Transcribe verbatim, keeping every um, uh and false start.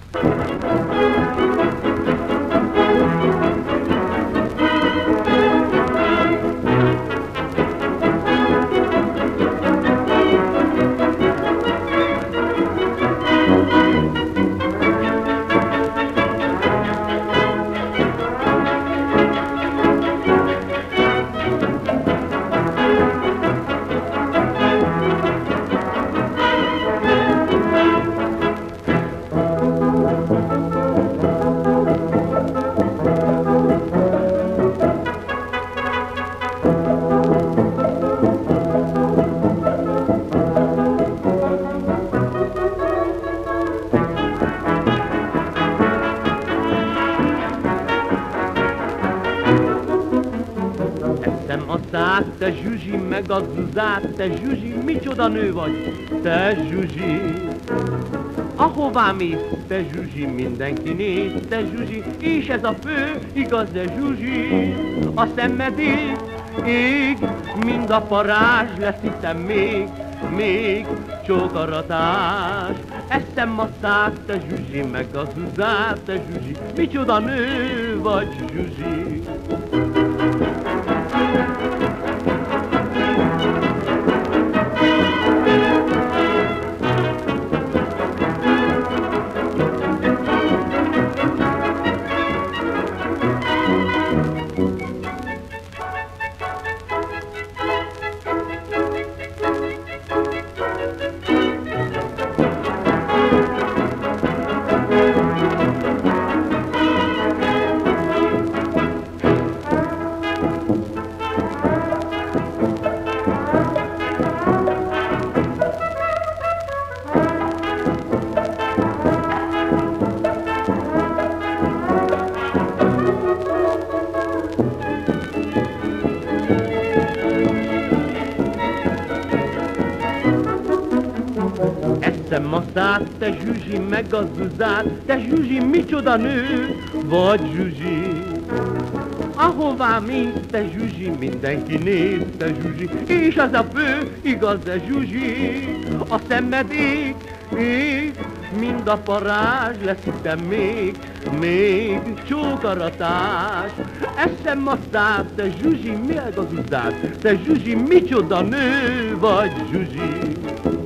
Eszem a szát, te Zsuzsi, meg a Zuzát, te Zsuzsi, micsoda nő vagy, te Zsuzsi. Ahová mész, te Zsuzsi, mindenki néz, te Zsuzsi, és ez a fő, igaz, de Zsuzsi. A szemedét ég, mind a parázs, lesz hiszem még, még csókaratás. Eszem a szát, te Zsuzsi, meg a Zuzát, te Zsuzsi, micsoda nő vagy, Zsuzsi. Eszem a szát, te Zsuzsi, meg a Zuzát, te Zsuzsi, micsoda nő vagy, Zsuzsi. Ahová mész, te Zsuzsi, mindenki néz, te Zsuzsi, és az a fő, igaz, de Zsuzsi. A szemed ég, ég, mind a parázs, lesz hiszem még, még csókaratás. Eszem a szát, te Zsuzsi, meg a Zuzát, te Zsuzsi, micsoda nő vagy, Zsuzsi.